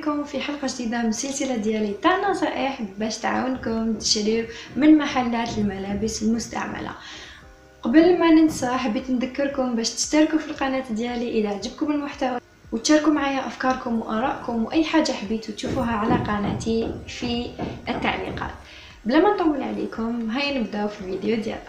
بكم في حلقه جديده من السلسله ديالي تاع نصائح باش تعاونكم تشريو من محلات الملابس المستعمله. قبل ما ننسى حبيت نذكركم باش تشتركوا في القناه ديالي اذا عجبكم المحتوى، وتشاركوا معايا افكاركم وارائكم واي حاجه حبيتوا تشوفوها على قناتي في التعليقات. بلا ما نطول عليكم هيا نبداو في الفيديو ديالنا.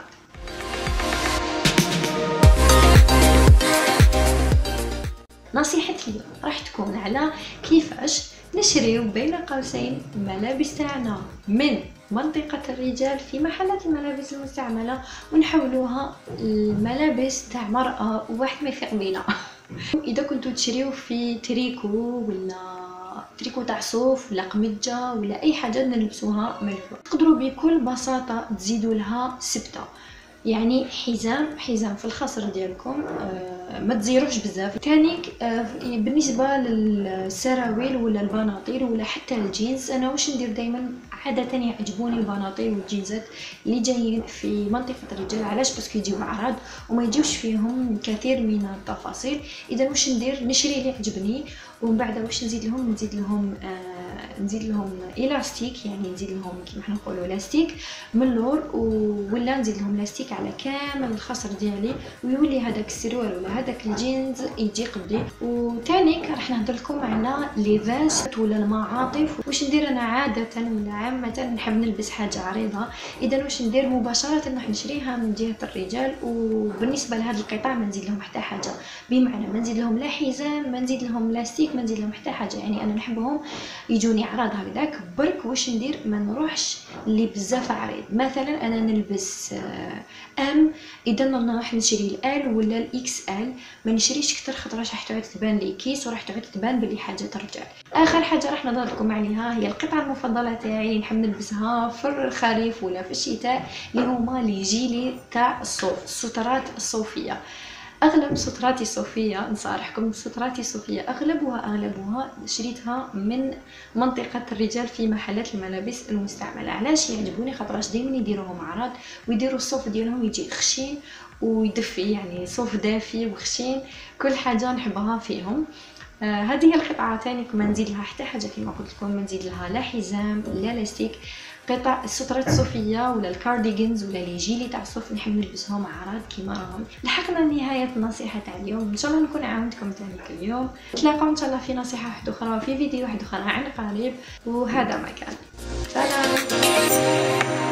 نصيحتي راح تكون على كيفاش نشريو بين قوسين ملابس تاعنا من منطقة الرجال في محلات الملابس المستعملة ونحولوها الملابس تاع مرأة وواحد ما يفيق بينا. اذا كنتو تشريو في تريكو ولا تريكو تاع صوف ولا قمجة ولا اي حاجة نلبسوها ملفوف، تقدروا بكل بساطة تزيدوا لها سبتة، يعني حزام في الخصر ديالكم، ما تزيروش بزاف. تانيك بالنسبه للسراويل ولا البناطيل ولا حتى الجينز، انا واش ندير دائما عاده يعجبوني البناطيل والجينزات اللي جايين في منطقه الرجال. علاش؟ باسكو يجيو عراض وما يجيوش فيهم كثير من التفاصيل. اذا واش ندير؟ نشري اللي عجبني ومن بعد واش نزيد لهم الاستيك، يعني نزيد لهم كيما حنا نقولوا لاستيك من اللور، ولا نزيد لهم لاستيك على كامل الخصر ديالي، ويولي هذاك السروال ولا هذاك الجينز يجي قدي. وثانيك راح نهضر لكم على لي فيست ولا المعاطف. واش ندير انا عاده ولا عامه؟ نحب نلبس حاجه عريضه، اذا واش ندير؟ مباشره نروح نشريها من جهه الرجال، وبالنسبه لهذه القطع ما نزيد لهم حتى حاجه، بمعنى ما نزيد لهم لا حزام، ما نزيد لهم لاستيك، ما نزيد لهم حتى حاجه. يعني انا نحبهم يجوني عراض هكذاك برك. واش ندير؟ ما نروحش اللي بزاف عريض. مثلا انا نلبس ام، اذا نروح نشري الال ولا الاكس ال، ما نشريش كتر خاطرش راح تعود تبان لي كيس وراح تعود تبان بلي حاجه الرجال. اخر حاجه راح نهضر لكم عليها هي القطعه المفضله تاعي اللي نحب نلبسها في الخريف ولا في الشتاء، اللي هما لي جيلي تاع الصوف، السترات الصوفيه. اغلب ستراتي الصوفيه، نصارحكم ستراتي الصوفيه اغلبها شريتها من منطقه الرجال في محلات الملابس المستعمله. علاش يعجبوني؟ خاطرش دائما يديروهم عراض ويديروا الصوف ديالهم يجي خشين ويدفي، يعني صوف دافي وخشين، كل حاجه نحبها فيهم. هذه هي القطعه ثاني ما نزيد لها حتى حاجه كما قلت لكم، ما نزيد لها لا حزام لا لاستيك. قطع السترات الصوفيه ولا الكارديغنز ولا لي جيلي تاع الصوف نحب نلبسهم عراض كيما راهم. لحقنا لنهايه النصيحه تاع اليوم، ان شاء الله نكون عاونتكم ثاني اليوم. نتلاقاو ان شاء الله في نصيحه واحده اخرى، في فيديو واحد اخر عن قريب، وهذا ما كان. سلام.